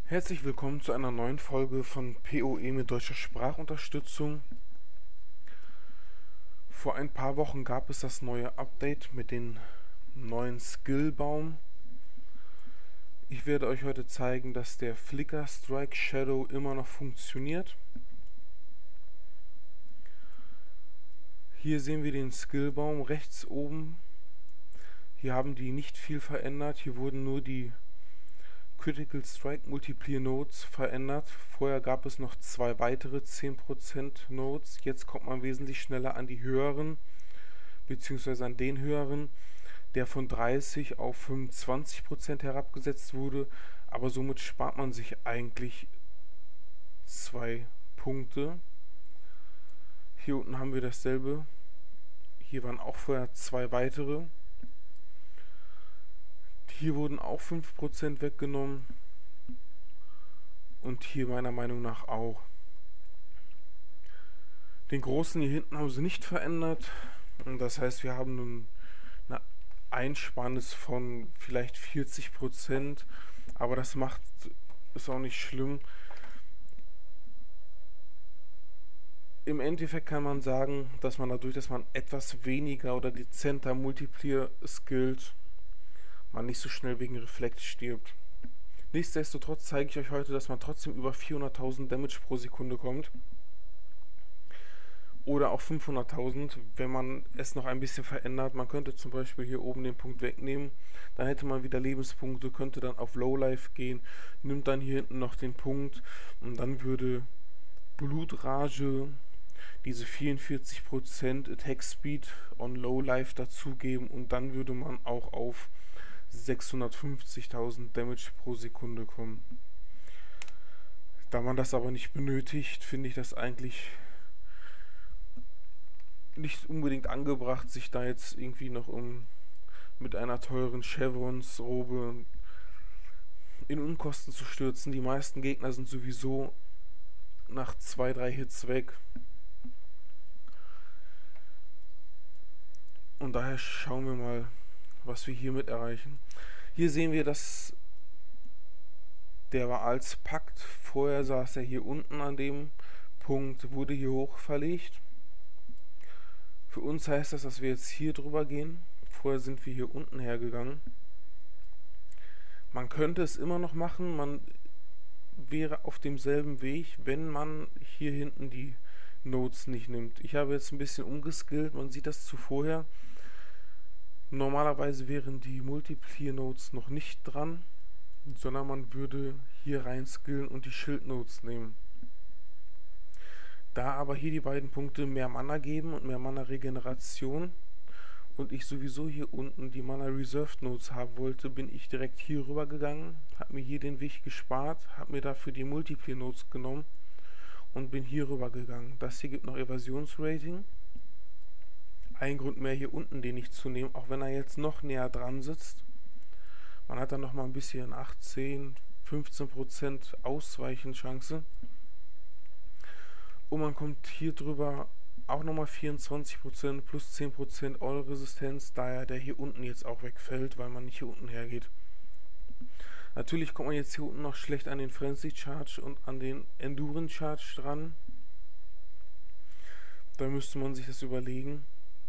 Herzlich willkommen zu einer neuen Folge von PoE mit deutscher Sprachunterstützung. Vor ein paar Wochen gab es das neue Update mit dem neuen Skillbaum. Ich werde euch heute zeigen, dass der Flicker Strike Shadow immer noch funktioniert. Hier sehen wir den Skillbaum rechts oben. Hier haben die nicht viel verändert. Hier wurden nur die Critical Strike Multiplier Nodes verändert. Vorher gab es noch zwei weitere 10% Nodes. Jetzt kommt man wesentlich schneller an die höheren, beziehungsweise an den höheren, der von 30 auf 25% herabgesetzt wurde. Aber somit spart man sich eigentlich 2 Punkte. Hier unten haben wir dasselbe. Hier waren auch vorher zwei weitere. Hier wurden auch 5% weggenommen. Und hier meiner Meinung nach auch. Den großen hier hinten haben sie nicht verändert. Und das heißt, wir haben nun eine Einsparnis von vielleicht 40%. Aber das ist auch nicht schlimm. Im Endeffekt kann man sagen, dass man dadurch, dass man etwas weniger oder dezenter Multiplier skillt, man nicht so schnell wegen Reflekt stirbt. Nichtsdestotrotz zeige ich euch heute, dass man trotzdem über 400.000 Damage pro Sekunde kommt. Oder auch 500.000, wenn man es noch ein bisschen verändert. Man könnte zum Beispiel hier oben den Punkt wegnehmen. Dann hätte man wieder Lebenspunkte, könnte dann auf Lowlife gehen, nimmt dann hier hinten noch den Punkt und dann würde Blutrage diese 44% Attack Speed on Lowlife dazugeben und dann würde man auch auf 650.000 Damage pro Sekunde kommen. Da man das aber nicht benötigt, finde ich das eigentlich nicht unbedingt angebracht, sich da jetzt irgendwie noch mit einer teuren Chevrons-Robe in Unkosten zu stürzen. Die meisten Gegner sind sowieso nach 2-3 Hits weg. Und daher schauen wir mal, was wir hiermit erreichen. Hier sehen wir, dass der Waals Pakt, vorher saß er hier unten an dem Punkt, wurde hier hoch verlegt. Für uns heißt das, dass wir jetzt hier drüber gehen. Vorher sind wir hier unten hergegangen. Man könnte es immer noch machen, man wäre auf demselben Weg, wenn man hier hinten die Nodes nicht nimmt. Ich habe jetzt ein bisschen umgeskillt, man sieht das zu vorher. Normalerweise wären die Multiplier Nodes noch nicht dran, sondern man würde hier rein skillen und die Schild Nodes nehmen. Da aber hier die beiden Punkte mehr Mana geben und mehr Mana Regeneration und ich sowieso hier unten die Mana Reserved Nodes haben wollte, bin ich direkt hier rüber gegangen, habe mir hier den Weg gespart, habe mir dafür die Multiplier Nodes genommen und bin hier rüber gegangen. Das hier gibt noch Evasionsrating. Ein Grund mehr hier unten den nicht zu nehmen, auch wenn er jetzt noch näher dran sitzt. Man hat dann noch mal ein bisschen 18, 15% Ausweichenchance. Und man kommt hier drüber auch nochmal 24% plus 10% All-Resistenz, daher der hier unten jetzt auch wegfällt, weil man nicht hier unten hergeht. Natürlich kommt man jetzt hier unten noch schlecht an den Frenzy Charge und an den Endurance Charge dran. Da müsste man sich das überlegen.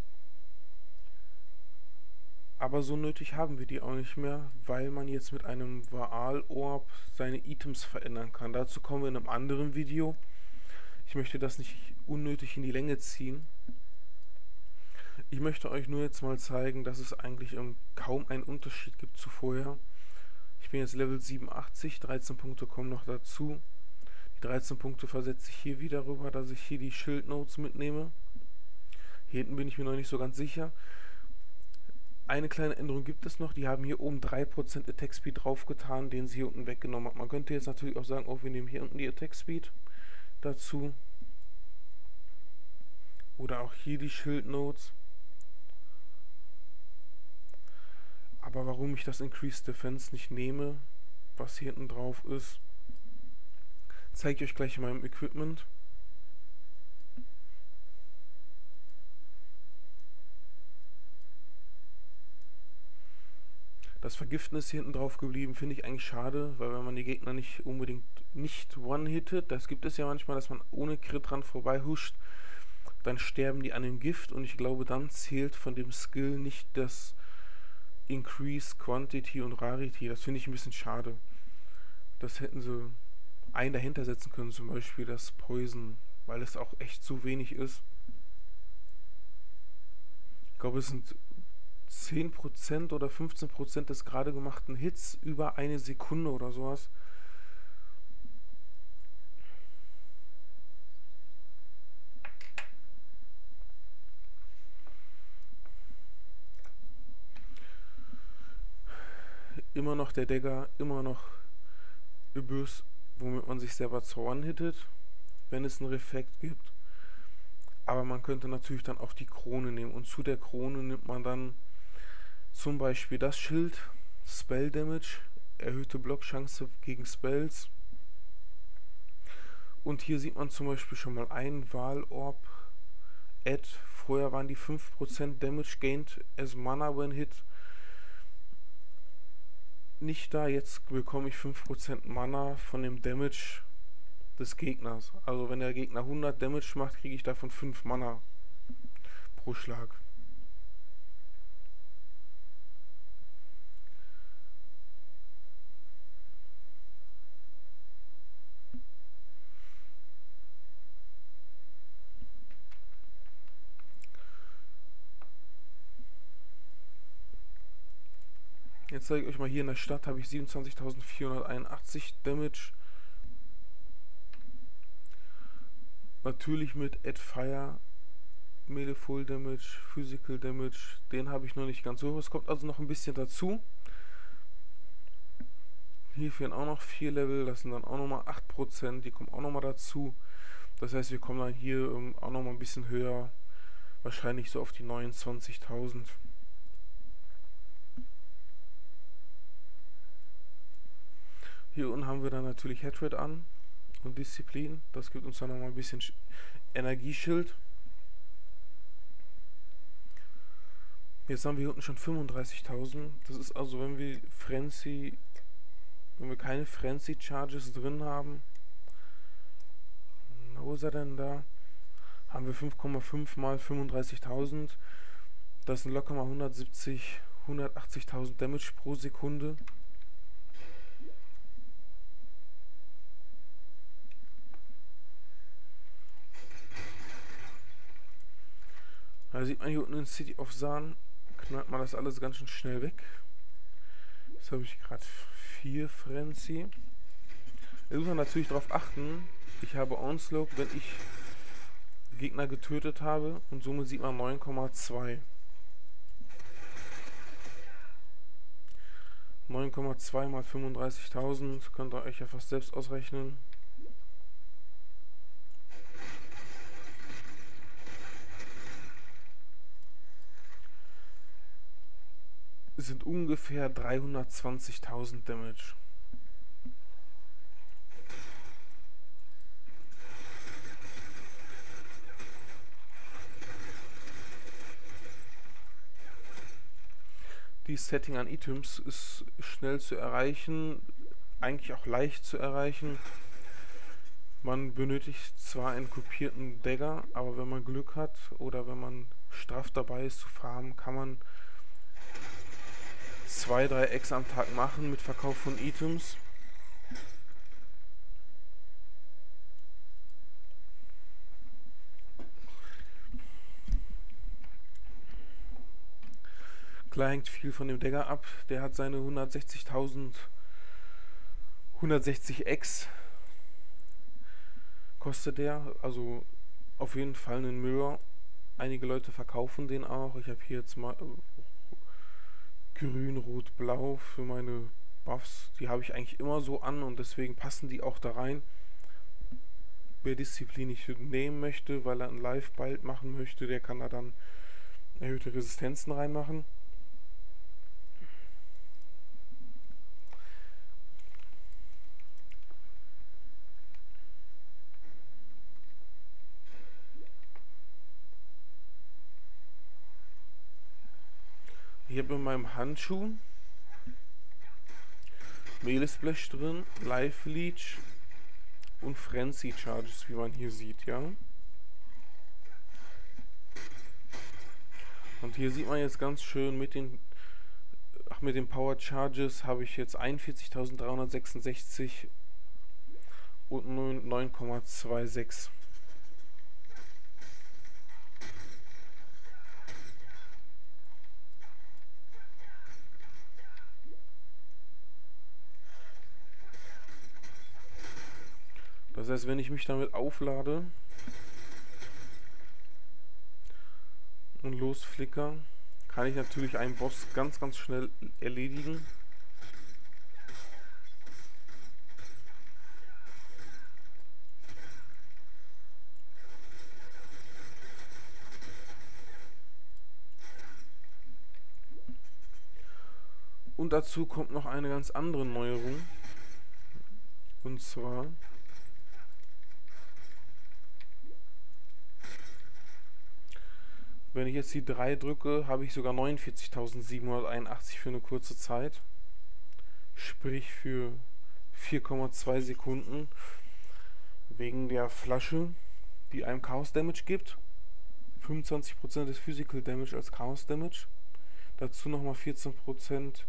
Aber so nötig haben wir die auch nicht mehr, weil man jetzt mit einem Vaal Orb seine Items verändern kann. Dazu kommen wir in einem anderen Video. Ich möchte das nicht unnötig in die Länge ziehen. Ich möchte euch nur jetzt mal zeigen, dass es eigentlich kaum einen Unterschied gibt zu vorher. Ich bin jetzt Level 87, 13 Punkte kommen noch dazu. Die 13 Punkte versetze ich hier wieder rüber, dass ich hier die Schild Nodes mitnehme. Hier hinten bin ich mir noch nicht so ganz sicher. Eine kleine Änderung gibt es noch, die haben hier oben 3% Attack Speed draufgetan, den sie hier unten weggenommen haben. Man könnte jetzt natürlich auch sagen, oh, wir nehmen hier unten die Attack Speed dazu. Oder auch hier die Schild Nodes. Aber warum ich das Increased Defense nicht nehme, was hier hinten drauf ist, zeige ich euch gleich in meinem Equipment. Das Vergiften ist hier hinten drauf geblieben, finde ich eigentlich schade, weil wenn man die Gegner nicht unbedingt nicht one-hittet, das gibt es ja manchmal, dass man ohne Crit dran vorbei huscht, dann sterben die an dem Gift und ich glaube, dann zählt von dem Skill nicht das Increase Quantity und Rarity. Das finde ich ein bisschen schade. Das hätten sie einen dahinter setzen können, zum Beispiel das Poison, weil es auch echt zu wenig ist. Ich glaube, es sind 10% oder 15% des gerade gemachten Hits über eine Sekunde oder sowas. Immer noch der Dagger, immer noch Abyss, womit man sich selber zu one-hittet, wenn es einen Reflekt gibt. Aber man könnte natürlich dann auch die Krone nehmen und zu der Krone nimmt man dann zum Beispiel das Schild, Spell Damage, erhöhte Blockchance gegen Spells. Und hier sieht man zum Beispiel schon mal einen Wahlorb Add. Vorher waren die 5% Damage gained as Mana when hit nicht da. Jetzt bekomme ich 5% Mana von dem Damage des Gegners. Also wenn der Gegner 100 Damage macht, kriege ich davon 5 Mana pro Schlag. Jetzt zeige ich euch mal, hier in der Stadt habe ich 27.481 Damage. Natürlich mit Add Fire, Melee Full Damage, Physical Damage, den habe ich noch nicht ganz so. Es kommt also noch ein bisschen dazu. Hier fehlen auch noch 4 Level, das sind dann auch nochmal 8%, die kommen auch nochmal dazu. Das heißt, wir kommen dann hier auch nochmal ein bisschen höher, wahrscheinlich so auf die 29.000. Hier unten haben wir dann natürlich Hatred an und Disziplin. Das gibt uns dann nochmal ein bisschen Energieschild. Jetzt haben wir hier unten schon 35.000. Das ist also, wenn wir keine Frenzy Charges drin haben. Wo ist er denn da? Haben wir 5,5 mal 35.000. Das sind locker mal 180.000 Damage pro Sekunde. Da sieht man hier unten in City of Zaan, knallt man das alles ganz schön schnell weg. Jetzt habe ich gerade 4 Frenzy. Jetzt muss man natürlich darauf achten, ich habe Onslaught, wenn ich Gegner getötet habe und somit sieht man 9,2. 9,2 mal 35.000, könnt ihr euch ja fast selbst ausrechnen. Sind ungefähr 320.000 Damage. Die Setting an Items ist schnell zu erreichen, eigentlich auch leicht zu erreichen. Man benötigt zwar einen kopierten Dagger, aber wenn man Glück hat oder wenn man straff dabei ist zu farmen, kann man 2-3 Eggs am Tag machen mit Verkauf von Items. Klar hängt viel von dem Dagger ab. Der hat seine 160 Eggs. Kostet der. Also auf jeden Fall einen Mirror. Einige Leute verkaufen den auch. Ich habe hier jetzt mal grün, rot, blau für meine Buffs. Die habe ich eigentlich immer so an und deswegen passen die auch da rein. Wer Disziplin nicht nehmen möchte, weil er ein Live-Bald machen möchte, der kann da dann erhöhte Resistenzen reinmachen. Ich habe in meinem Handschuh Melee Splash drin, Life Leech und Frenzy Charges, wie man hier sieht, ja. Und hier sieht man jetzt ganz schön mit den Power Charges habe ich jetzt 41.366 und 9,26. Das heißt, wenn ich mich damit auflade und losflicker, kann ich natürlich einen Boss ganz, ganz schnell erledigen. Und dazu kommt noch eine ganz andere Neuerung. Und zwar wenn ich jetzt die 3 drücke, habe ich sogar 49.781 für eine kurze Zeit. Sprich für 4,2 Sekunden. Wegen der Flasche, die einem Chaos Damage gibt. 25% des Physical Damage als Chaos Damage. Dazu nochmal 14%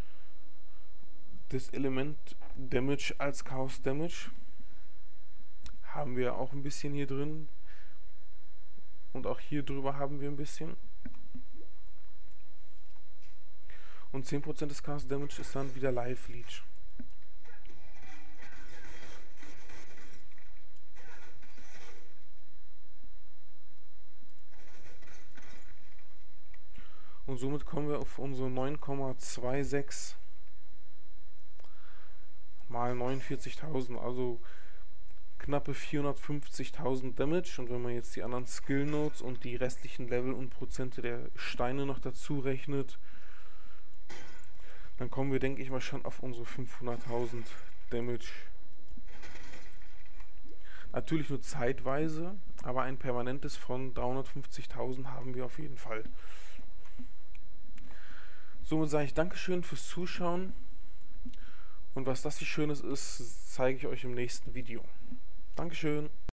des Element Damage als Chaos Damage. Haben wir auch ein bisschen hier drin. Und auch hier drüber haben wir ein bisschen. Und 10% des Chaos Damage ist dann wieder Life Leech. Und somit kommen wir auf unsere 9,26 mal 49.000, also knappe 450.000 Damage. Und wenn man jetzt die anderen Skill Notes und die restlichen Level und Prozente der Steine noch dazu rechnet, dann kommen wir, denke ich mal, schon auf unsere 500.000 Damage. Natürlich nur zeitweise, aber ein permanentes von 350.000 haben wir auf jeden Fall. Somit sage ich Dankeschön fürs Zuschauen. Und was das hier Schönes ist, zeige ich euch im nächsten Video. Dankeschön.